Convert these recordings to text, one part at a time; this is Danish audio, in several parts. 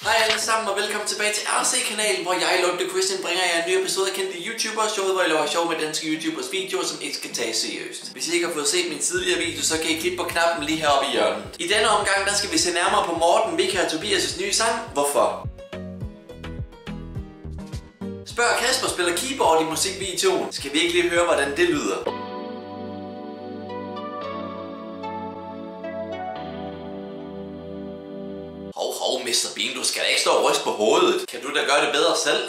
Hej alle sammen og velkommen tilbage til RC-kanalen, hvor jeg, Lugte Christian, bringer jer en ny episode af kendte YouTubere, showet, hvor jeg laver sjov med danske YouTubers videoer, som ikke skal tages seriøst. Hvis I ikke har fået set min tidligere video, så kan I klikke på knappen lige heroppe i hjørnet. I denne omgang, der skal vi se nærmere på Morten, Mika og Tobias' nye sang, Hvorfor? Spørg Kasper spiller keyboard i musikvideoen. Skal vi ikke lige høre, hvordan det lyder? Hov, Mr. Bean, du skal da ikke stå og ryste på hovedet. Kan du da gøre det bedre selv?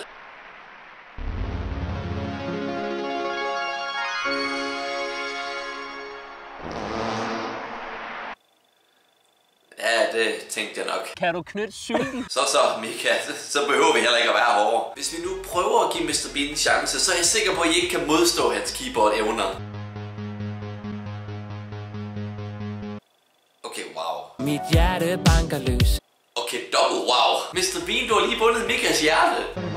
Ja, det tænkte jeg nok. Kan du knytte cyklen? Så, Mika. Så behøver vi heller ikke at være hårdere. Hvis vi nu prøver at give Mr. Bean en chance, så er jeg sikker på, at I ikke kan modstå hans keyboard-evner. Okay, wow. Mit hjerte banker løs. Okay, dobbelt wow. Mr. Bean, du har lige bundet Mikas hjerte.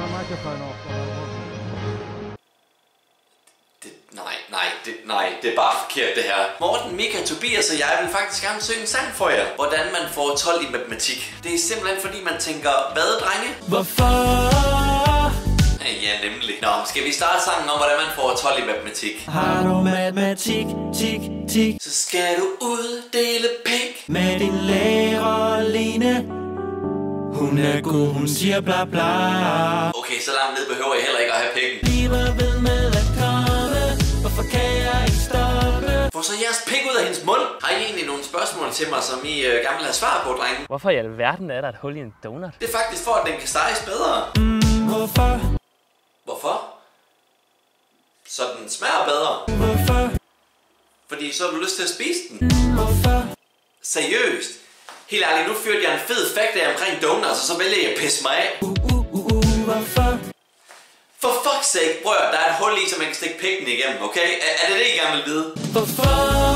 Nej, det er bare forkert det her. Morten, Mika, Tobias og jeg vil faktisk gerne synge en sang for jer. Hvordan man får 12 i matematik. Det er simpelthen fordi man tænker, hvad drenge? Hvorfor? Ja, nemlig. Nå, skal vi starte sangen om, hvordan man får 12 i matematik? Har du matematik, tik, tik? Så skal du uddele pik Med din lærer Line. Hun er god, hun siger bla bla. Okay, så langt ned behøver jeg heller ikke at have pikken. Bliver ved med at komme. Hvorfor kan jeg ikke stoppe? Få så jeres pik ud af hendes mund. Har I egentlig nogle spørgsmål til mig, som I gerne vil have svar på, drenge? Hvorfor i alverden er der et hul i en donut? Det er faktisk for, at den kan steges bedre. Hvorfor? Hvorfor? Så den smager bedre. Hvorfor? Fordi så har du lyst til at spise den. Hvorfor? Seriøst? Helt ærligt, nu førte jeg en fed fact af omkring donuts, og så vælger jeg at pisse mig af. Hvorfor? For fuck's sake, bror, der er et hul i, så man kan stikke pikken igennem, okay? Er det det, I gerne vil vide? Hvorfor?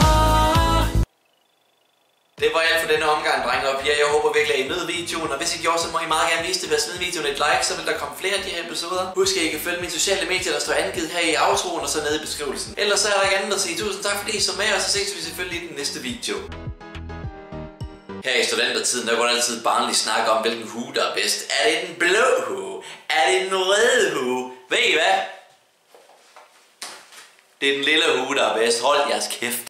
Det var alt for denne omgang, drenge og piger. Jeg håber virkelig, at I nød videoen, og hvis I gjorde, så må I meget gerne vise det ved at smide videoen et like, så vil der komme flere af de her episoder. Husk, at I kan følge mine sociale medier, der står angivet her i outroen og så nede i beskrivelsen. Ellers så er der ikke andet at sige tusind tak, fordi I så med, og så ses vi selvfølgelig i den næste video. Her i studentertiden, der går der altid barnlig snak om, hvilken hue der er bedst. Er det den blå hue? Er det den røde hue? Ved I hvad? Det er den lille hue, der er bedst. Hold jeres kæft.